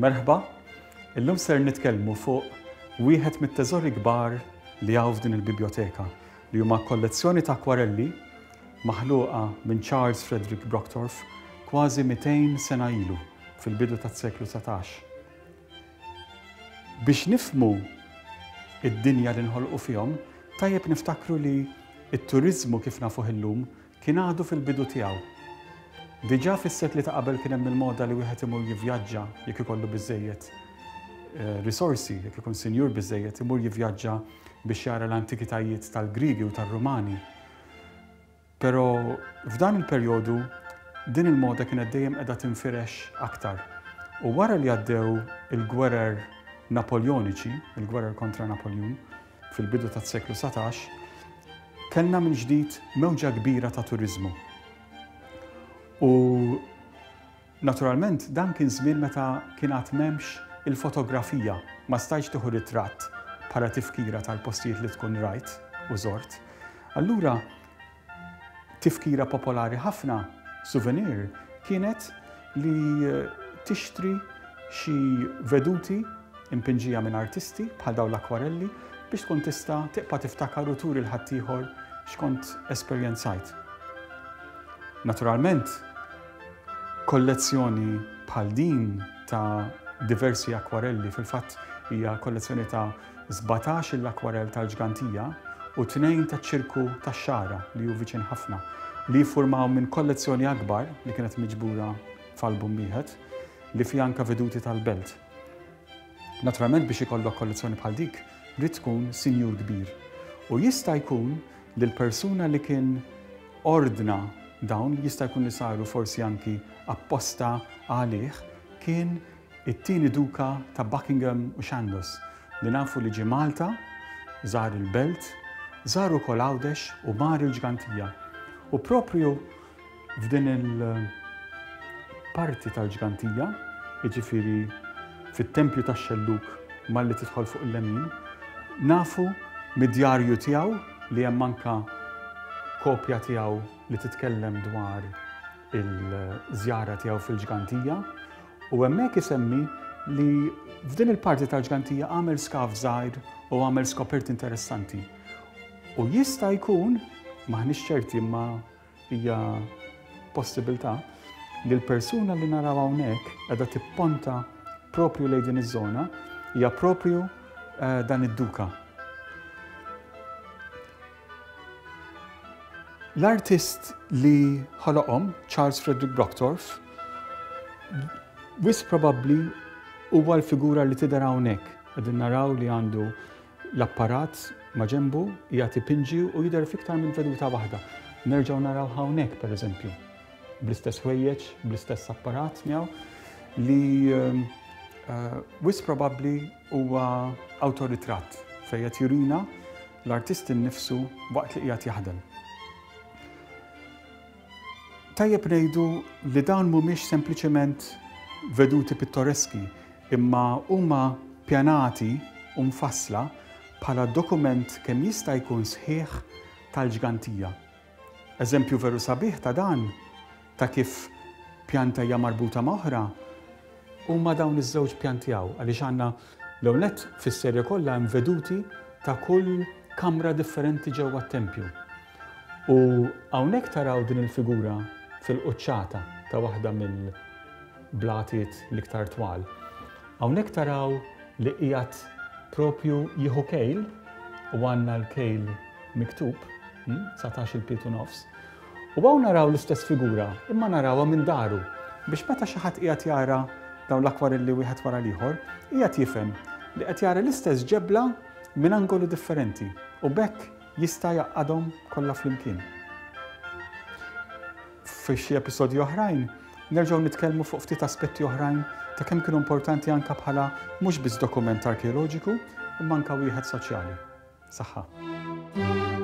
Merħba, illum ser nitkellmu fuq wieħed mit-teżori kbar li hawn f'din il-Bibljoteka li huma kollezzjoni ta' akwarelli maħluqa minn Charles Frederick Brocktorff kważi 200 sena ilu fil-bidu tas-seklu 19. Biex nifhmu id-dinja li nħolqu fihom, tajjeb niftakru li it-turiżmu kif nafuh illum kien għadu fil-bidu tiegħu. Diġà fis-sekli ta' qabel kien hemm il-moda li wieħed imur jivvjaġġa jekk ikollu biżżejjed risorsi, jekk ikun sinjur biżżejjed imur jivvjaġġa biex jara l-antikitajiet tal-Griegi u tar-Rumani. Però f'dan il-perjodu din il-moda kienet dejjem qiegħda tinfirex aktar. U wara li għaddew il-gwerer Napoljoniċi, il-gwerer kontra Napoljon, fil-bidu tas-seklu 19, kellna minn ġdid mewġa kbira ta' turiżmu. U naturalment dan kien żmien meta kien għad m'hemmx il-fotografija, ma stajtx tieħu ritratt bħala tifkira tal-postijiet li tkun rajt u żort. Allura tifkira popolari ħafna, souvenir, kienet li tixtri xi veduti impinġija minn artisti bħal dawn l-akwarelli biex tkun tista' tibqa' tiftakar u turi l-ħaddieħor x'kont esperjenzajt. Naturalment, kollezzjoni bħal din ta' diversi akwarelli, fil-fatt hija kollezzjoni ta' 17 l-akwarell tal-ġgantija u 2 taċ-ċirku tax-xara li hu viċin ħafna li jiffurmaw minn kollezzjoni akbar li kienet miġbura f'album wieħed li fiha anke veduti tal-belt. Naturalment biex ikollok kollezzjoni bħal dik, rid tkun sinjur kbir. U jista' jkun li l-persuna li kien ordna dawn jista' jkun li saru forsi anki apposta għalih kien it-tieni duka ta' Buckingham u Xandus li nafu li ġie Malta, żar il-belt, żar ukoll Għawdex u mar il-ġgantija. U propju f'din il-parti tal-ġgantija, jiġifieri fit-tempju tax-xelluk malli tidħol fuq il-lemin, nafu mid-djarju tiegħu li hemm anke kopja tiegħu li titkellem dwar il-żjara tiegħu fil-ġgantija u hemmhekk isemmi li f'din il-parti tal-ġgantija għamel skaf żgħir u għamel skopert interessanti. U jista' jkun, maħniex ċerti imma hija possibilità li l-persuna li naraw hawnhekk qiegħda tipponta propju lejn din iż-żona hija propju dan id-duka. L-artist li ħoloqhom, Charles Frederick Brocktorff, wis probabbli huwa l-figura li tidher hawnhekk. Qegħdin naraw li għandu l-apparat ma' ġenbu qiegħed ipinġi u jidher fiktar minn veduta waħda. Nerġgħu naraw hawnhekk pereżempju, bl-istess ħwejjeġ, bl-istess apparat miegħu li wis probabbli huwa awtoritratt fejn qed jurina l-artist innifsu waqt li qiegħed jaħdem. Tajjeb ngħidu li dawn mhumiex sempliċement veduti pittoreski, imma huma ppjanati u mfassla bħala dokument kemm jista' jkun sħiħ tal-ġgantija. Eżempju veru sabiħ ta' dan ta' kif pjanta hija marbuta ma' oħra huma dawn iż-żewġ pjanti hawn għaliex għandna l-ewwel nett fis-serja kollha hemm veduti ta' kull kamra differenti ġewwa t-tempju. U hawnhekk taraw din il-figura fil-quċċata ta' waħda mill-blatiet l-iktar twal. Hawnhekk taraw li qiegħed propju jieħu kejl u għandna l-kejl miktub, 19 piet u nofs. U hawn naraw l-istess figura, imma narawha minn daru biex meta xi ħadd qiegħed jara dawn l-akwarelli wieħed wara l-ieħor, qiegħed jifhem li qed jara l-istess ġebla minn angoli differenti u bekk jista' jaqgħadhom kollha flimkien. Fi xi episodji oħrajn nerġgħu nitkellmu fuq ftit aspetti oħrajn ta' kemm kienu importanti anke bħala mhux biss dokument arkeoloġiku imma anke wieħed soċjali. Saħħa.